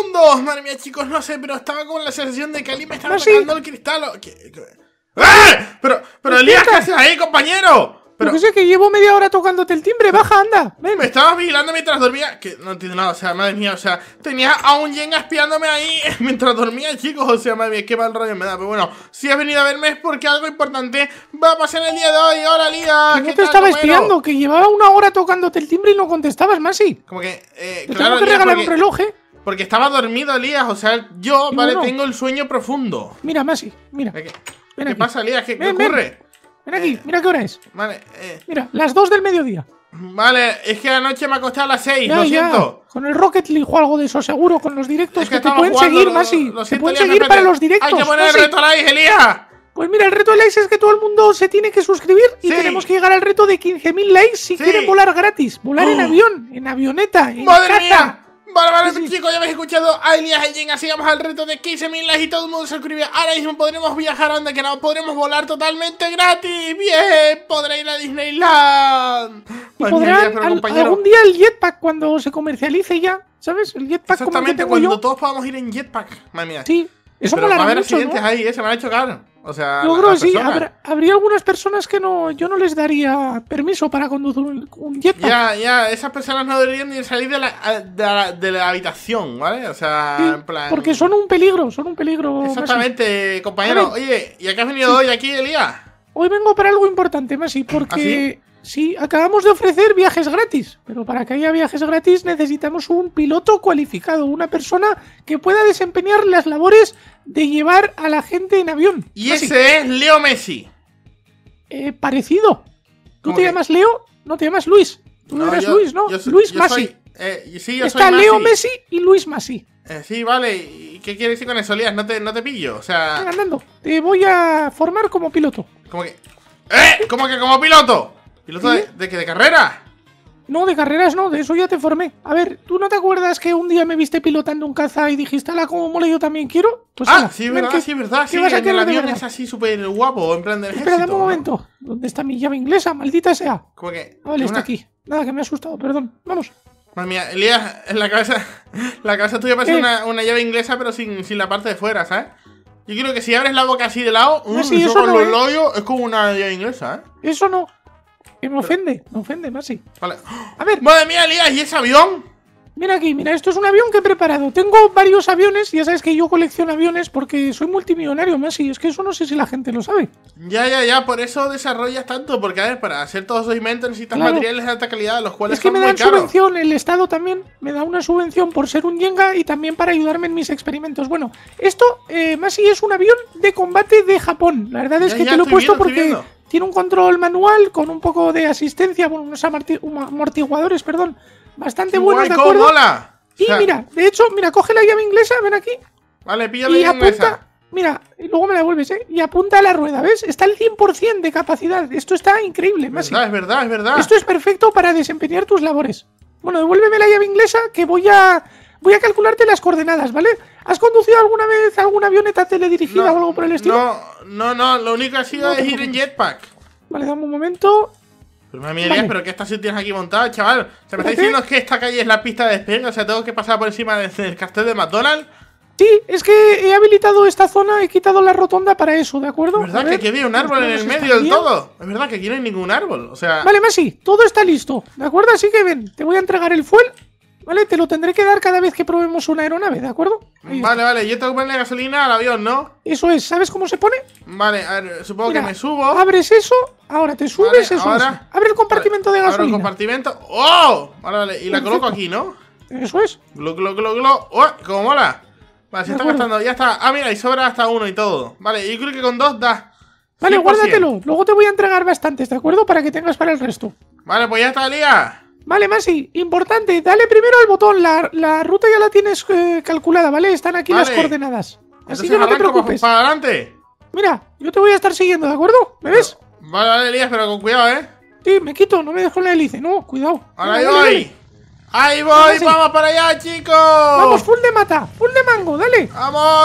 profundo. Madre mía, chicos, no sé, pero estaba con la sensación de que Ali me estaba ¿Ah, sí? atacando el cristal. ¡Ah! Pero Elías, ¿qué haces ahí, compañero? Pero que sé que llevo media hora tocándote el timbre. Baja, anda. Ven. Me estabas vigilando mientras dormía. Que no entiendo nada, o sea, madre mía, o sea, tenía a un Jenga espiándome ahí mientras dormía, chicos. O sea, madre mía, qué mal rollo me da. Pero bueno, si has venido a verme es porque algo importante va a pasar el día de hoy. Hola, Lía. No te estaba espiando, que llevaba una hora tocándote el timbre y no contestabas, Masi. Como que, Te claro, tengo que Elías, regalar un reloj, ¿eh? porque estaba dormido, Elías. O sea, yo, Y vale, bueno. tengo el sueño profundo. Mira, Masi, mira. ¿Qué Ven aquí. pasa, Elías? ¿Qué Ven, ocurre? Ven aquí, mira qué hora es. Vale, Mira, las 2 del mediodía. vale, es que anoche me acosté a las 6, Ya, lo ya. siento. Con el Rocket League o algo de eso, seguro, con los directos Es que te estamos pueden jugando, seguir, Masi. lo Te siento, pueden Elías, seguir espérate. para los directos. Hay que poner el Masi. reto like, Elías. Pues mira, el reto de likes es que todo el mundo se tiene que suscribir y Sí. tenemos que llegar al reto de 15.000 likes si Sí. quieren volar gratis. Volar en avión, en avioneta, en ¡Madre caza. mía! Vale, Sí, sí. chicos, ya habéis escuchado a Elías el Jenga. Sigamos al reto de 15.000 likes y todo el mundo se suscribe. Ahora mismo podremos viajar a donde queramos, podremos volar totalmente gratis. ¡Bien! Podré ir a Disneyland. Y Madre mía, podrán Elías, pero compañero, algún día el jetpack cuando se comercialice ya, ¿sabes? El jetpack como el que exactamente, tengo cuando yo. todos podamos ir en jetpack. Madre mía. Sí, eso pero va a molará haber mucho, accidentes ¿no? ahí, se me van a chocar. O sea, Yo creo que las sí, personas. habría algunas personas que yo no les daría permiso para conducir un jetpack. Ya, esas personas no deberían ni salir de la habitación, ¿vale? O sea, Sí, en plan. porque son un peligro, Masi. Exactamente, compañero. A ver. Oye, ¿y a qué has venido hoy aquí, Elías? Hoy vengo para algo importante, Masi, porque ¿Ah, sí, acabamos de ofrecer viajes gratis, pero para que haya viajes gratis necesitamos un piloto cualificado, una persona que pueda desempeñar las labores de llevar a la gente en avión. Y Masi. ese es Leo Messi. Parecido. ¿Tú ¿Cómo te que? llamas Leo? No te llamas Luis. Tú eres Luis, ¿no? Luis Masi. Sí, yo Está soy Leo Masi. Messi y Luis Masi. Sí, vale. ¿Y qué quieres decir con eso, Elías? No te pillo. O Ven sea, andando. Te voy a formar como piloto. como que. ¿Cómo que como piloto? ¿Piloto ¿Sí? de qué? ¿De carrera? No, de carreras no, de eso ya te formé. A ver, ¿tú no te acuerdas que un día me viste pilotando un caza y dijiste, ala, como mola, yo también quiero? Pues ala, Sí, ven verdad, que- sí, verdad. ¿qué Sí, vas a en el querer de avión verdad? es así súper guapo, en plan del ejército. Espera, dame un ¿no? momento. ¿Dónde está mi llave inglesa? Maldita sea. Como que. Vale, está una- aquí. Nada, que me he asustado, perdón. Vamos. Madre mía, Elías, en la cabeza tuya parece una llave inglesa, pero sin la parte de fuera, ¿sabes? Yo creo que si abres la boca así de lado, sí, eso eso con no, los labios es como una llave inglesa, ¿eh? Eso no. Que me ofende, Masi. Vale. A ver, Madre mía, Elías, ¿y ese avión? mira aquí, mira, esto es un avión que he preparado. Tengo varios aviones, ya sabes que yo colecciono aviones porque soy multimillonario, Masi. Es que eso no sé si la gente lo sabe. Ya, por eso desarrollas tanto, porque a ver, para hacer todos esos inventos necesitas Claro. materiales de alta calidad, los cuales Es que son me muy dan caros. subvención, el Estado también me da una subvención por ser un Jenga y también para ayudarme en mis experimentos. Bueno, esto, Masi, es un avión de combate de Japón. La verdad es que te lo he estoy puesto viendo, estoy porque viendo. tiene un control manual con un poco de asistencia, bueno, unos amortiguadores, perdón, bastante buenos, Guay, ¿de ¿cómo acuerdo? mola? Y O sea, mira, de hecho, mira, coge la llave inglesa, ven aquí, Vale, píllale y en apunta, inglesa. mira, y luego me la devuelves, y apunta a la rueda, ¿ves? Está al 100% de capacidad, esto está increíble, Masi. Es verdad. Esto es perfecto para desempeñar tus labores. Bueno, devuélveme la llave inglesa que voy a calcularte las coordenadas, ¿vale? ¿Has conducido alguna vez alguna avioneta teledirigida o algo por el estilo? No, lo único que ha sido No te es ir en preocupes. jetpack. Vale, dame un momento. Pero mami, Elías, Vale. ¿pero qué estación tienes aquí montada, chaval? ¿Se me está Espérate. diciendo que esta calle es la pista de despegue? O sea, tengo que pasar por encima del cartel de McDonald's. Sí, es que he habilitado esta zona, he quitado la rotonda para eso, ¿de acuerdo? Es verdad A que ver, aquí había un árbol en los el planos medio del están bien. todo. Es verdad que aquí no hay ningún árbol. O sea, Vale, Masi, todo está listo, ¿de acuerdo? Así que ven, te voy a entregar el fuel, ¿vale? Te lo tendré que dar cada vez que probemos una aeronave, ¿de acuerdo? Ahí está. vale, yo tengo que ponerle gasolina al avión, ¿no? Eso es, ¿sabes cómo se pone? Vale, a ver, supongo Mira, que me subo. abres eso, ahora te subes, Vale, eso ahora- es. Abre el compartimento de Abro el gasolina. compartimento. ¡Oh! Vale, y la Perfecto. coloco aquí, ¿no? Eso es. Glo. ¡Oh! ¡Cómo mola! Vale, se De está acuerdo. gastando, ya está. Ah, mira, y sobra hasta uno y todo. Vale, yo creo que con dos da. Vale, 100%. guárdatelo. Luego te voy a entregar bastantes, ¿de acuerdo? Para que tengas para el resto. Vale, pues ya está, Lía. Vale, Masi, importante, dale primero al botón. La ruta ya la tienes calculada, ¿vale? Están aquí las Vale. coordenadas. Así Entonces que no te arranco preocupes. para adelante. Mira, yo te voy a estar siguiendo, ¿de acuerdo? ¿Me ves? Vale, Elías, pero con cuidado, ¿eh? Sí, me quito, no me dejo en la hélice. No, cuidado. Ahora Venga, ahí dale, voy. dale. Ahí voy, Ahora sí. vamos para allá, chicos. Vamos, full de mata, full de mango, dale. Vamos,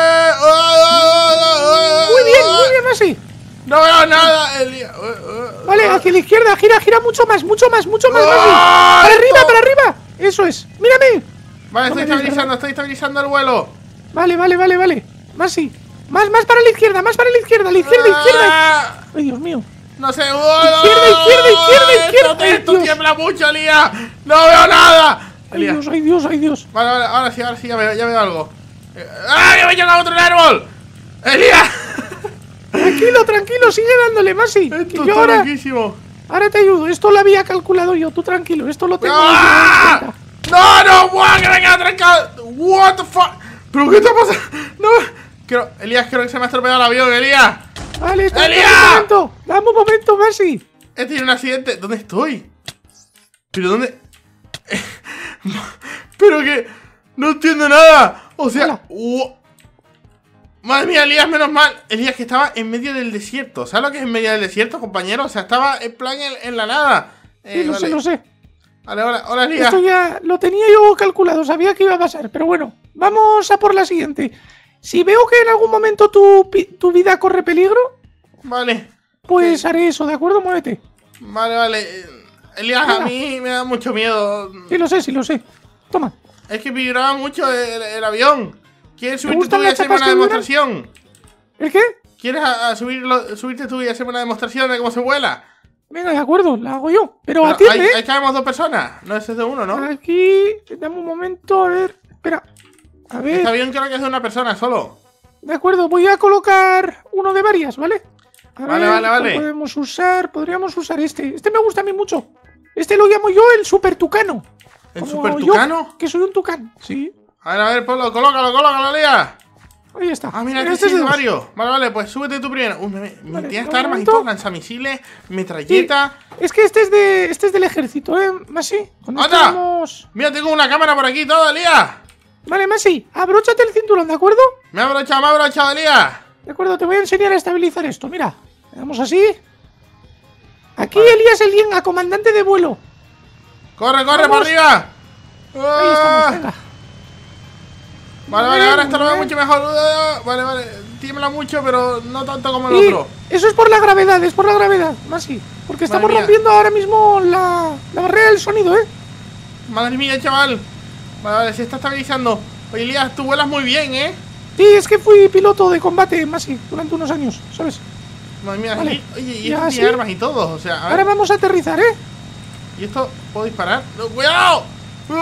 Muy bien, Masi. No veo nada, Elías. Vale, hacia la izquierda, gira mucho más, Masi. ¡Ah, Para esto! arriba. Eso es. Mírame. Vale, No me estoy estabilizando el vuelo. Vale. Más sí. Más para la izquierda, más para la izquierda, a la izquierda. Ay, Dios mío. No sé. Izquierda. Esto tiembla mucho, Elías. No veo nada. Ay, Elías. Ay, Dios. Vale, ahora sí, ya veo algo. ¡Ay, me he llegado a otro árbol! ¡Elías! Tranquilo, sigue dándole, Masi. Esto está loquísimo. Ahora te ayudo, esto lo había calculado yo, tú tranquilo, esto lo tengo. ¡Ah! ¡No! ¡Buah! ¡Que me queda trancado! ¡What the fuck! ¿Pero qué está pasando? ¡No! Elías, creo que se me ha estropeado el avión, Elías. Vale, ¡Elías! Dame un momento, Masi. He tenido un accidente. ¿Dónde estoy? ¿Pero dónde? Pero que... No entiendo nada. O sea... Madre mía, Elías, menos mal. Elías, que estaba en medio del desierto. ¿Sabes lo que es en medio del desierto, compañero? O sea, estaba en plan en la nada. Sí, lo sé. Vale, hola, Elías. Esto ya lo tenía yo calculado, sabía que iba a pasar. Pero bueno, vamos a por la siguiente. Si veo que en algún momento tu vida corre peligro, vale, pues haré eso, ¿de acuerdo? Muévete. Vale. Elías, a mí me da mucho miedo. Sí lo sé. Toma. Es que vibraba mucho el avión. ¿Quieres subirte tú y las hacerme chapas una que demostración? ¿El qué? ¿Quieres subirte tú y hacerme una demostración de cómo se vuela? Venga, de acuerdo, la hago yo. Pero atiende. Ahí cabemos 2 personas. No es de uno, ¿no? Aquí, dame un momento, a ver. Espera. A ver. Este avión creo que es de una persona solo. De acuerdo, voy a colocar uno de varias, ¿vale? Vale. Podemos usar, podríamos usar este. Este me gusta a mí mucho. Este lo llamo yo el super tucano. ¿El super tucano? Que soy un tucán, sí. A ver, ponlo, colócalo, Lía. Ahí está. Ah, mira, este es de varios. Vale, pues súbete tú primero. Me tiene estas armas y todo, lanzamisiles, metralleta. Sí. Es que este es del ejército, Masi. ¡Anda! Mira, tengo una cámara por aquí, todo, Lía. Vale, Masi, abróchate el cinturón, ¿de acuerdo? Me ha abrochado, Lía. De acuerdo, te voy a enseñar a estabilizar esto, mira. Le damos así. Aquí Elías el Yenga, comandante de vuelo. Corre, para arriba. Ahí estamos, venga. Vale, ahora esto lo veo mucho mejor. Vale, tiembla mucho, pero no tanto como el otro. Eso es por la gravedad, Masi. Porque estamos rompiendo ahora mismo la barrera del sonido, Madre mía, chaval. Vale, se está estabilizando. Oye, Elías, tú vuelas muy bien, Sí, es que fui piloto de combate, Masi, durante unos años, ¿sabes? Madre mía, vale. Oye, y esto tiene armas y todo, o sea, ahora vamos a aterrizar, ¿Y esto puedo disparar? ¡No, cuidado! No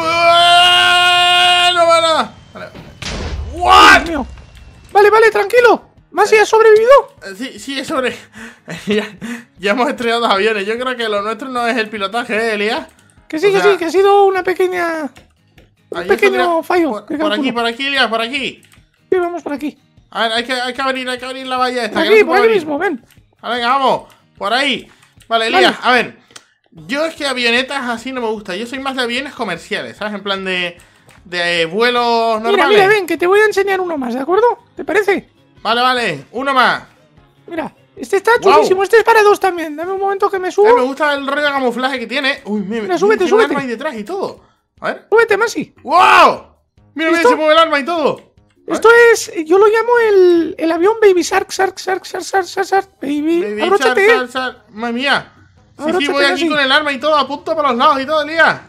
va nada. Vale. ¿What? Dios mío. Vale, tranquilo. ¿Masi has sobrevivido? Sí, he sobrevivido. ya hemos estrellado 2 aviones. Yo creo que lo nuestro no es el pilotaje, Elías. Que sí, que ha sido una pequeña... Un pequeño fallo. Por aquí, Elías, por aquí. Sí, vamos por aquí. A ver, hay que abrir la valla esta. Por aquí mismo, ven. Venga, vamos. Por ahí. Vale, Elías, a ver. Yo es que avionetas así no me gusta. Yo soy más de aviones comerciales, ¿sabes? En plan de vuelos normales. Mira, ven, que te voy a enseñar uno más, ¿de acuerdo? ¿Te parece? Vale, uno más. Mira, este está chulísimo, este es para 2 también. Dame un momento que me subo. Me gusta el rollo de camuflaje que tiene. Uy, mira, súbete. Un arma ahí detrás y todo. A ver. Súbete, Masi. ¡Wow! Mira, se mueve el arma y todo. Esto es, yo lo llamo el avión Baby Shark, Baby. Abróchate. Madre mía. Sí, voy aquí con el arma y todo, apunto para los lados y todo, Elías.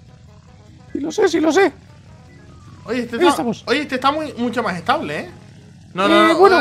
Sí lo sé. Oye, este está mucho más estable, No. Bueno.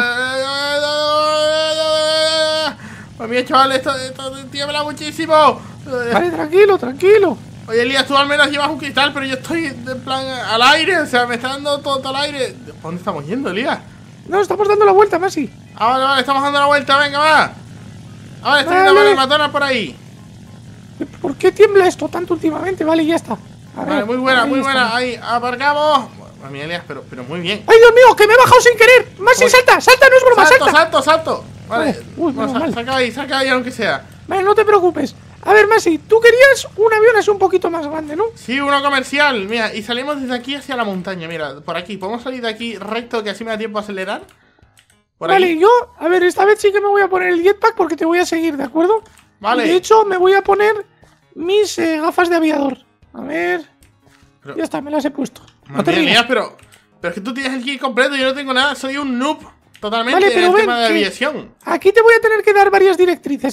Madre mía, chaval, esto tiembla muchísimo. Vale, tranquilo. Oye, Elías, tú al menos llevas un cristal, pero yo estoy en plan al aire, o sea, me está dando todo el aire. ¿Por dónde estamos yendo, Elías? No, estamos dando la vuelta, Masi. Vale, estamos dando la vuelta, venga, va. Ahora estoy viendo el McDonald's por ahí. ¿Por qué tiembla esto tanto últimamente? Vale, ya está. Vale, muy buena. Ahí, aparcamos. Madre mía, Elías, pero muy bien. ¡Ay, Dios mío! ¡Que me he bajado sin querer! ¡Masi, salta, no es broma, salto! Vale, saca ahí aunque sea. Vale, no te preocupes. A ver, Masi, tú querías un avión así un poquito más grande, ¿no? Sí, uno comercial. Mira, y salimos desde aquí hacia la montaña. Mira, por aquí. ¿Podemos salir de aquí recto que así me da tiempo a acelerar? Vale, yo, a ver, esta vez sí que me voy a poner el jetpack porque te voy a seguir, ¿de acuerdo? Vale. Y de hecho, me voy a poner mis gafas de aviador. A ver. Ya está, me las he puesto. No te rías, pero es que tú tienes el kit completo y yo no tengo nada. Soy un noob totalmente en el tema de aviación. Aquí te voy a tener que dar varias directrices,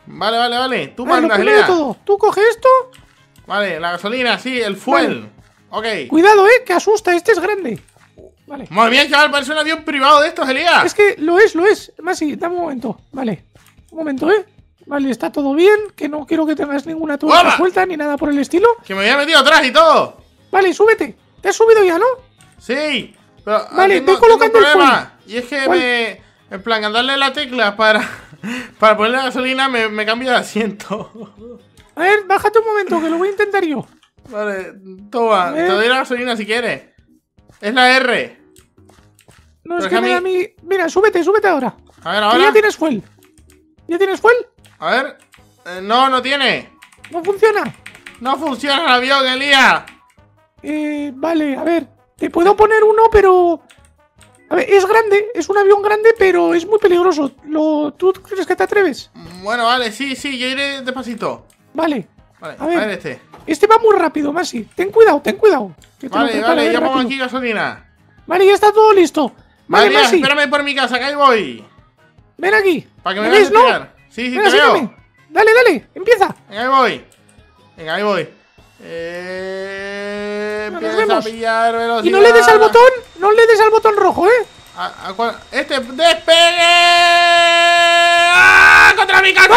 Vale. Tú mandas, Elías. Todo. Tú coges esto. Vale, la gasolina, sí, el fuel. Ok. Cuidado, que asusta, este es grande. Vale. Madre mía, chaval, parece un avión privado de estos, Elías. Es que lo es. Masi, dame un momento. Vale. Un momento, Vale, está todo bien. Que no quiero que tengas ninguna tuerca suelta ni nada por el estilo. Que me había metido atrás y todo. Vale, súbete. ¿Te has subido ya, no? Sí. Pero vale, tengo ve colocando el fuel. Y es que en plan, al darle la tecla para ponerle gasolina me cambia de asiento. A ver, bájate un momento, que lo voy a intentar yo. Vale, toma, te doy la gasolina si quieres. Es la R. No, es que me da a mí... Mira, súbete ahora. A ver, ahora. Que ya tienes fuel. ¿Ya tienes fuel? A ver. No tiene. ¿No funciona? No funciona el avión, Elías. Vale, a ver. Te puedo poner uno, pero... A ver, es grande, es un avión grande, pero es muy peligroso. ¿Tú crees que te atreves? Bueno, vale, sí, yo iré despacito. Vale. A ver este. Este va muy rápido, Masi. Ten cuidado. Vale, ya pongo aquí gasolina. Vale, ya está todo listo. Vale, Masi, espérame por mi casa, que ahí voy. Ven aquí. Para que me veas, ¿no? Sí, venga, te veo. Dale, empieza. Venga, ahí voy. Empieza a pillar velocidad. Y no le des al botón rojo, ¡Despegue! ¡Ah! ¡Contra mi casa! ¡No,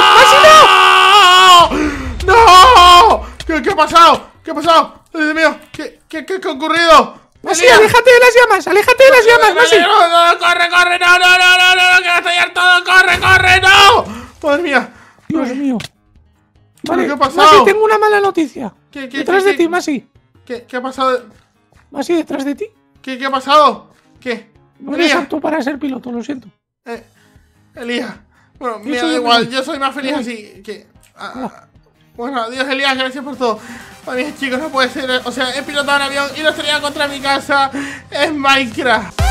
Masi, ¡No! ¿Qué ha pasado? Dios mío, ¿qué ha ocurrido? Masi, aléjate de las llamas, Masi. No, corre, no, que va a estallar todo, corre, no. Madre mía. Dios mío. Vale, ¿qué ha pasado? Masi, tengo una mala noticia. Detrás de ti, Masi. ¿Qué ha pasado? Masi, detrás de ti. ¿Qué ha pasado? ¿Qué? No eres apto para ser piloto, lo siento. Elías. Bueno, mira, da igual, yo soy más feliz así que... Bueno, adiós, Elías, gracias por todo. Ay, mis chicos, no puede ser. O sea, he pilotado un avión y lo estrellado contra mi casa. Es Minecraft.